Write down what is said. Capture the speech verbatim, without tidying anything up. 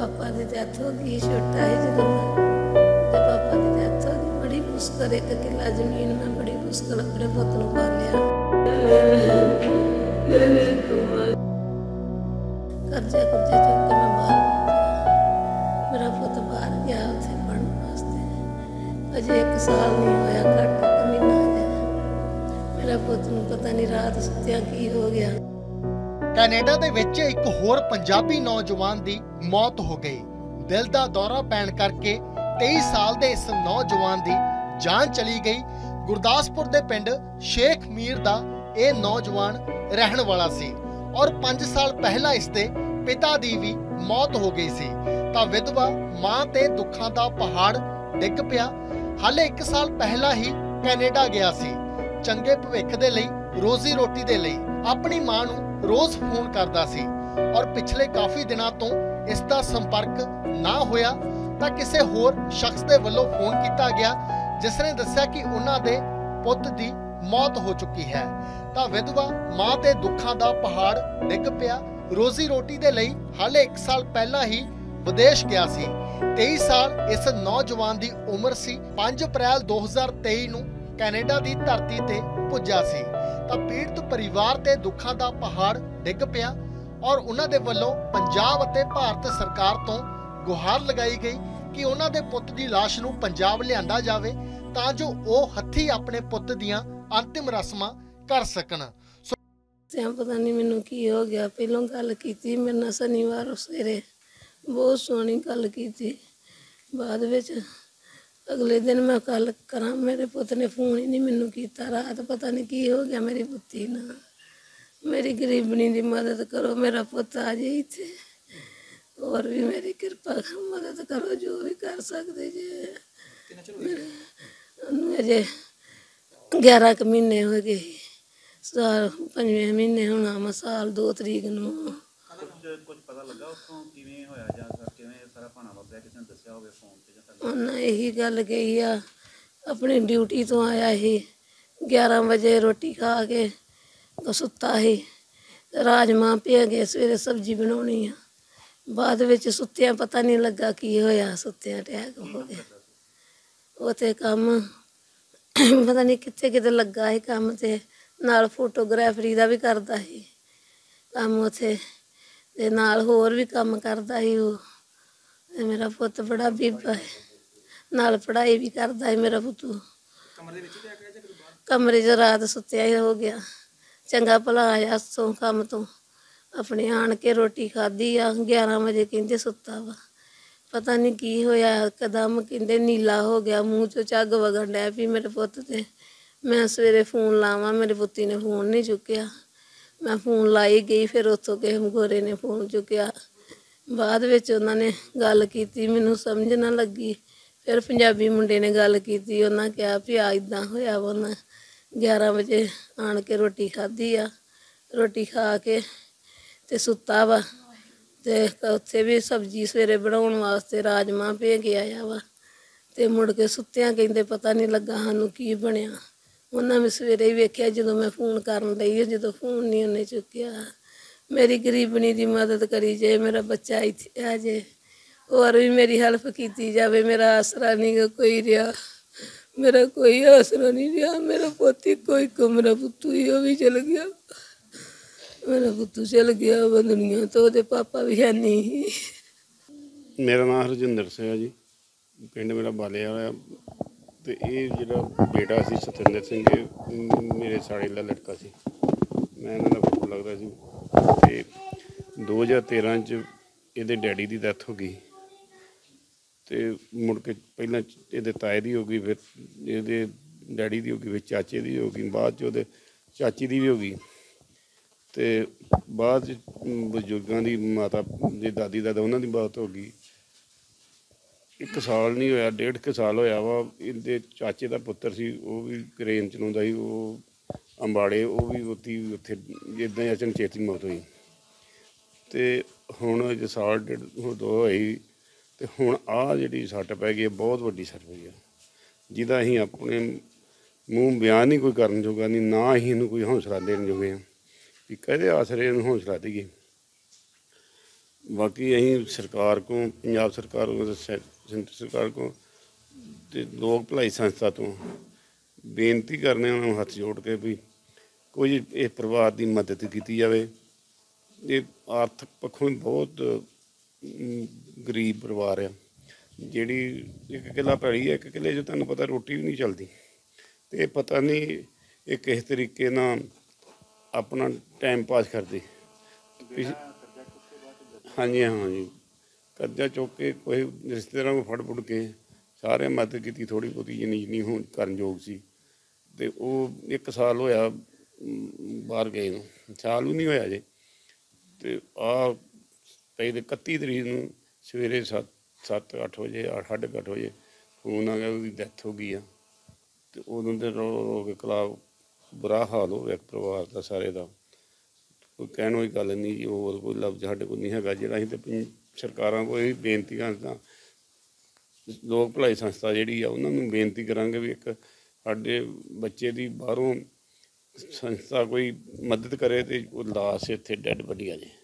पापा की डेथ हो गई छोटा ही जो पापा की डेथ हो गई बड़ी मुश्किल एक किला जमीन में बड़ी मुश्किल अपने पुत नूं पालिया कर्जे कुर्जे चुक के मैं बाहर भेजा मेरा पुत बाहर गया उत्थे पढ़ने वास्ते अजे एक साल नहीं होया घट महीना है मेरा पुत नूं पता नहीं रात सुत्तिया की हो गया। ਕੈਨੇਡਾ ਦੇ ਵਿੱਚ ਇੱਕ ਹੋਰ ਪੰਜਾਬੀ ਨੌਜਵਾਨ ਦੀ ਮੌਤ ਹੋ ਗਈ। ਦਿਲ ਦਾ ਦੌਰਾ ਪੈਣ ਕਰਕੇ ਤੇਈ ਸਾਲ ਦੇ ਇਸ ਨੌਜਵਾਨ ਦੀ ਜਾਨ ਚਲੀ ਗਈ। ਗੁਰਦਾਸਪੁਰ ਦੇ ਪਿੰਡ ਸ਼ੇਖ ਮੀਰ ਦਾ ਇਹ ਨੌਜਵਾਨ ਰਹਿਣ ਵਾਲਾ ਸੀ ਔਰ ਪੰਜ ਸਾਲ ਪਹਿਲਾਂ ਇਸ ਦੇ ਪਿਤਾ ਦੀ ਵੀ ਮੌਤ ਹੋ ਗਈ ਸੀ ਤਾਂ ਵਿਧਵਾ ਮਾਂ ਤੇ ਦੁੱਖਾਂ ਦਾ ਪਹਾੜ ਡਿੱਗ ਪਿਆ। ਹਾਲੇ ਇੱਕ ਸਾਲ ਪਹਿਲਾਂ ਹੀ ਕੈਨੇਡਾ ਗਿਆ ਸੀ ਚੰਗੇ ਭਵਿੱਖ ਦੇ ਲਈ, ਰੋਜ਼ੀ ਰੋਟੀ ਦੇ ਲਈ। ਆਪਣੀ ਮਾਂ ਨੂੰ रोज फोन करता सी और पिछले काफ़ी दिनों तो इसका संपर्क ना होया तो किसी होर शख्स के वलों फोन किया गया जिसने दस्या कि उन्हां दे पुत दी मौत हो चुकी है। तो विधवा मां ते दुखों का पहाड़ डिग पिया। रोजी रोटी दे लई हाले एक साल पहला ही विदेश गया सी। तेईस साल इस नौजवान की उम्र सी। पांच अप्रैल दो हज़ार तेई नूं कैनेडा की धरती ते पुज्जा सी ਤਾਂ ਪੀੜਤ ਪਰਿਵਾਰ ਤੇ ਦੁੱਖਾਂ ਦਾ ਪਹਾੜ ਡਿੱਗ ਪਿਆ ਔਰ ਉਹਨਾਂ ਦੇ ਵੱਲੋਂ ਪੰਜਾਬ ਅਤੇ ਭਾਰਤ ਸਰਕਾਰ ਤੋਂ ਗੁਹਾਰ ਲਗਾਈ ਗਈ ਕਿ ਉਹਨਾਂ ਦੇ ਪੁੱਤ ਦੀ ਲਾਸ਼ ਨੂੰ ਪੰਜਾਬ ਲਿਆਂਦਾ ਜਾਵੇ ਤਾਂ ਜੋ ਉਹ ਹੱਥੀਂ ਆਪਣੇ ਪੁੱਤ ਦੀਆਂ ਅੰਤਿਮ ਰਸਮਾਂ ਕਰ ਸਕਣ। ਤੇ ਪਤਾ ਨਹੀਂ ਮੈਨੂੰ ਕੀ ਹੋ ਗਿਆ। ਪਹਿਲਾਂ ਗੱਲ ਕੀਤੀ ਮੇਰੇ ਨਾਲ ਸ਼ਨੀਵਾਰ ਸਵੇਰੇ ਬਹੁਤ ਸੋਹਣੀ ਗੱਲ ਕੀਤੀ। ਬਾਅਦ ਵਿੱਚ अगले दिन मैं कल करा मेरे पुत ने फोन ही नहीं मैनू किया। रात पता नहीं की हो गया मेरी पुत्ती ना। मेरी गरीबनी की मदद करो मेरा पुत आ जाए इत्थे और भी मेरी कृपा मदद करो जो भी कर सकते जे। अजे ग्यारह क महीने हो गए साल पंजवें महीने होना मैं साल दो तरीक नूं। उन्हें यही गल कही आ अपनी ड्यूटी तो आया ही ग्यारह बजे रोटी खा के सुता ही राजमां पिया गए सवेरे सब्जी बनानी आ बाद विच सुत्तिया पता नहीं लगा की होया सुत्तिया अटैक हो गया। वो तो कम पता नहीं कित्थे किते लगा ही कम ते नाल फोटोग्राफरी का भी करता ही कम उथे ते नाल होर भी कम करता ही। वो मेरा पुत बड़ा बीबा है नाल पढ़ाई भी करता है मेरा पुत्तू। कमरे च रात सुत्या ही हो गया। चंगा भला आया सो कम तो अपने आन के रोटी खाधी आ ग्यारह बजे कहते सुता वा पता नहीं की होया कदम कहते नीला हो गया मूँह चो झग वगन डै पी मेरे पुत ते। मैं सवेरे फोन लावा मेरे पुत्ती ने फोन नहीं चुकया। मैं फोन लाई गई फिर उतों किसी गोरे ने फोन चुकया। बाद विच उन्होंने गल की मैनू समझ ना लगी। फिर पंजाबी मुंडे ने गल की उन्हें कहा भी आ इदा होया उन्हें ग्यारह बजे आन के रोटी खाधी आ रोटी खा के ते सुता वा ते उत्थे भी सब्जी सवेरे बनाउण वास्ते राजमां भे के आया वा ते मुड़ के सुत्तियां कहंदे पता नहीं लगा सानू की बनया। उन्हें भी सवेरे ही वेख्या जो मैं फोन करन लई जो फोन नहीं उन्हें चुकया। मेरी गरीबनी की मदद करी जाए मेरा बच्चा इत्थे आ जाए और भी मेरी हेल्प की जाए। मेरा आसरा नहीं कोई रहा मेरा कोई आसरा नहीं रहा। मेरा पोती कोई को मेरा पुत्तू ही भी चल गया मेरा पुत्तू चल गया वो दुनिया तो वो पापा भी है नहीं। मेरा नाम हरजिंदर सिंह है जी पिंड मेरा बाले वाला तो ये जो बेटा सी सतिंदर सिंह मेरे साड़े का लड़का सी मैं इन्हों का फोटो लगता सी ते दो हज़ार तेरह च ये डैडी की डैथ हो गई तो मुड़ के पहला ये ताए की हो गई फिर ये डैडी की हो गई फिर चाचे की हो गई बाद च चाची की भी हो गई तो बाद बजुर्गों की माता जी दादी दादा उन्होंने मौत हो गई। एक साल नहीं होया डेढ़ के साल होया वा इनके चाचे का पुत्र सी वो भी क्रेन चलाता ही वो अंबाड़े वो भी उत्ती उत्थे इदा अचनचेती मौत हुई। तो हुण जो साल डेढ़ दो होई तो हुण आ जिहड़ी सट्ट पै गई बहुत वड्डी सट्ट पई है जिहदा असीं अपने मूँह बयान नहीं कोई करन जोगा नहीं ना असीं इहनूं कोई हौसला देण जोगे भी कहदे आसरे इहनूं हौसला देईए। बाकी ਅਸੀਂ ਸਰਕਾਰ को ਪੰਜਾਬ ਸਰਕਾਰ को ਸੈਂਟਰ ਸਰਕਾਰ को ਤੇ ਲੋਕ ਭਲਾਈ ਸੰਸਥਾ ਤੋਂ ਬੇਨਤੀ ਕਰਨੇ ਉਹਨਾਂ ਨੂੰ ਹੱਥ ਜੋੜ ਕੇ ਵੀ ਕੋਈ ਇਸ ਪਰਿਵਾਰ ਦੀ ਮਦਦ ਕੀਤੀ ਜਾਵੇ। ਇਹ ਆਰਥਿਕ ਪੱਖੋਂ ਵੀ ਬਹੁਤ ਅਮ, ਗਰੀਬ ਪਰਿਵਾਰ ਆ। ਜਿਹੜੀ ਇੱਕ ਕਿੱਲਾ ਪੈਲੀ ਹੈ, ਇੱਕ ਕਿੱਲੇ 'ਚ ਤੁਹਾਨੂੰ ਪਤਾ ਰੋਟੀ ਵੀ ਨਹੀਂ ਚੱਲਦੀ, ਅਤੇ ਪਤਾ ਨਹੀਂ ਇਹ ਕਿਸ ਤਰੀਕੇ ਨਾਲ ਆਪਣਾ ਟਾਈਮ ਪਾਸ ਕਰਦੇ। ਪਿਛ- ਹਾਂਜੀ ਹਾਂਜੀ ਕਰਜ਼ਾ ਚੁੱਕ ਕੇ ਕੋਈ ਰਿਸ਼ਤੇਦਾਰਾਂ ਨੂੰ ਫੜ ਫੁੜ ਕੇ ਸਾਰੇ ਮਦਦ ਕੀਤੀ, ਥੋੜ੍ਹੀ ਬਹੁਤੀ ਜਿੰਨੀ ਜਿੰਨੀ ਹੁਣ ਕਰਨ ਯੋਗ ਸੀ। ਅਤੇ ਉਹ ਇੱਕ ਸਾਲ ਹੋਇਆ ਅਮ, ਬਾਹਰ ਗਏ ਨੂੰ, ਸਾਲ ਵੀ ਨਹੀਂ ਹੋਇਆ ਜੇ। ਅਤੇ ਆਹ ਪਈ ਦੇ ਇਕੱਤੀ ਤਰੀਕ ਨੂੰ ਸਵੇਰੇ ਸੱਤ ਸੱਤ ਅੱਠ ਵਜੇ ਸਾਢੇ ਕੁ ਅੱਠ ਵਜੇ ਫੋਨ ਆ ਗਿਆ ਉਹਦੀ ਡੈਥ ਹੋ ਗਈ ਆ। ਅਤੇ ਉਦੋਂ ਦੇ ਰੋ ਰੋ ਕੇ ਕਲਾ ਬੁਰਾ ਹਾਲ ਹੋ ਗਿਆ ਪਰਿਵਾਰ ਦਾ ਸਾਰੇ ਦਾ। ਕੋਈ ਕਹਿਣ ਵਾਲੀ ਗੱਲ ਨਹੀਂ ਜੀ, ਹੋਰ ਕੋਈ ਲਫ਼ਜ਼ ਸਾਡੇ ਕੋਲ ਨਹੀਂ ਹੈਗਾ। ਜਿਹੜਾ ਅਸੀਂ ਤਾਂ ਸਰਕਾਰਾਂ ਕੋਲ ਇਹ ਬੇਨਤੀ ਕਰਦਾ, ਲੋਕ ਭਲਾਈ ਸੰਸਥਾ ਜਿਹੜੀ ਆ ਉਹਨਾਂ ਨੂੰ ਬੇਨਤੀ ਕਰਾਂਗੇ ਵੀ ਇੱਕ ਸਾਡੇ ਬੱਚੇ ਦੀ ਬਾਹਰੋਂ ਸੰਸਥਾ ਕੋਈ ਮਦਦ ਕਰੇ ਅਤੇ ਉਹ ਲਾਸ਼ ਇੱਥੇ ਡੈੱਡ ਬੋਡੀ ਆ ਜਾਏ।